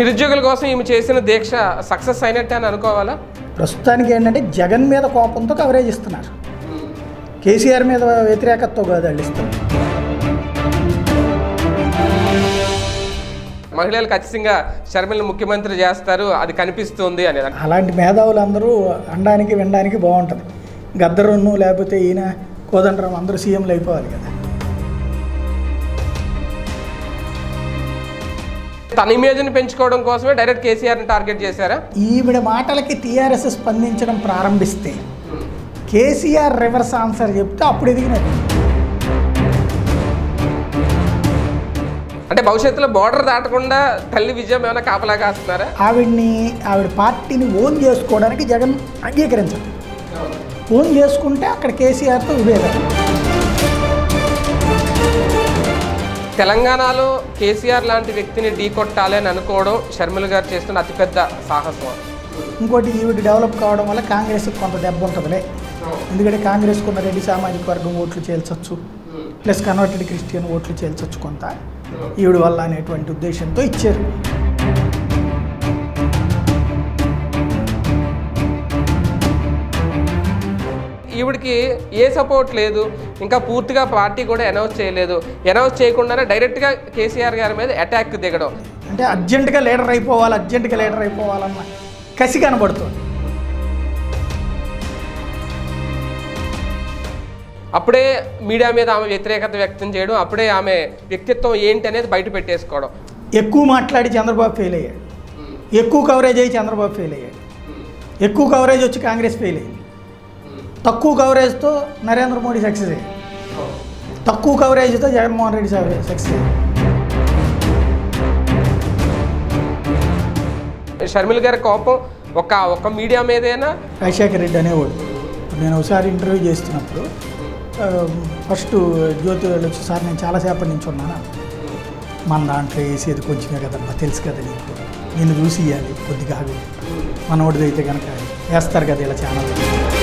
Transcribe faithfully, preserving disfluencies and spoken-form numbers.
నిరుద్యోగుల కోసం ఈమె చేసిన దీక్ష సక్సెస్ అయినట్టే అని అనుకోవాలా? ప్రస్తుతానికి ఏంటంటే జగన్ మీద కోపంతో కవరేజ్ ఇస్తున్నారు, కేసీఆర్ మీద వ్యతిరేకతతో కాదు వాళ్ళు ఇస్తున్నారు. మహిళలు ఖచ్చితంగా షర్మిలను ముఖ్యమంత్రి చేస్తారు అది కనిపిస్తుంది అనేది. అలాంటి మేధావులు అందరూ అనడానికి వినడానికి బాగుంటుంది. గద్దరును లేకపోతే ఈయన కోదండరాం అందరూ సీఎంలు అయిపోవాలి కదా. తన ఇమేజ్ని పెంచుకోవడం కోసమే డైరెక్ట్ కేసీఆర్ని టార్గెట్ చేశారా? ఈవిడ మాటలకి టీఆర్ఎస్ స్పందించడం ప్రారంభిస్తే కేసీఆర్ రివర్స్ ఆన్సర్ చెప్తే అప్పుడు ఎదిగినట్టు. అంటే భవిష్యత్తులో బోర్డర్ దాటకుండా తల్లి విజయం ఏమైనా కాపలా కాస్తున్నారా? ఆవిడ్ని ఆవిడ పార్టీని ఓన్ చేసుకోవడానికి జగన్ అంగీకరించారు. ఓన్ చేసుకుంటే అక్కడ కేసీఆర్తో విభేదం. తెలంగాణలో కేసీఆర్ లాంటి వ్యక్తిని ఢీ కొట్టాలి అని అనుకోవడం షర్మిల గారు చేస్తున్న అతిపెద్ద సాహసం. ఇంకోటి ఈవిడ డెవలప్ కావడం వల్ల కాంగ్రెస్కి కొంత దెబ్బ ఉంటుందిలే. ఎందుకంటే కాంగ్రెస్కు ఉన్న రెడ్డి సామాజిక వర్గం ఓట్లు చేల్చొచ్చు, ప్లస్ కన్వర్టెడ్ క్రిస్టియన్ ఓట్లు చేల్చొచ్చు కొంత ఈవిడ వల్ల అనేటువంటి ఉద్దేశంతో ఇచ్చారు. ఈవిడికి ఏ సపోర్ట్ లేదు, ఇంకా పూర్తిగా పార్టీ కూడా అనౌన్స్ చేయలేదు. అనౌన్స్ చేయకుండానే డైరెక్ట్గా కేసీఆర్ గారి మీద అటాక్ దిగడం అంటే అర్జెంటుగా లీడర్ అయిపోవాలి, అర్జెంటుగా లీడర్ అయిపోవాలన్న కసి కనబడుతుంది. అప్పుడే మీడియా మీద ఆమె వ్యతిరేకత వ్యక్తం చేయడం, అప్పుడే ఆమె వ్యక్తిత్వం ఏంటి అనేది బయట పెట్టేసుకోవడం. ఎక్కువ మాట్లాడి చంద్రబాబు ఫెయిల్ అయ్యాడు, ఎక్కువ కవరేజ్ అయ్యి చంద్రబాబు ఫెయిల్ అయ్యాడు, ఎక్కువ కవరేజ్ వచ్చి కాంగ్రెస్ ఫెయిల్ అయ్యింది, తక్కువ కవరేజ్తో నరేంద్ర మోడీ సక్సెస్ అయ్యాడు, తక్కువ కవరేజ్తో జగన్మోహన్ రెడ్డి సక్సెస్ అయ్యాడు. షర్మిల గారి కోపం ఒక ఒక మీడియా మీదేనా? రాజశేఖర రెడ్డి అనేవాడు. నేను ఒకసారి ఇంటర్వ్యూ చేస్తున్నప్పుడు ఫస్ట్ జ్యోతి వాళ్ళు వచ్చి, సార్ నేను చాలాసేపటి నుంచి ఉన్నాను, మన దాంట్లో వేసేది కొంచెమే కదమ్మా, తెలుసు కదా నీకు, నేను చూసి ఇవ్వాలి కొద్దిగా, మనోడిది అయితే కనుక వేస్తారు కదా ఇలా ఛానల్.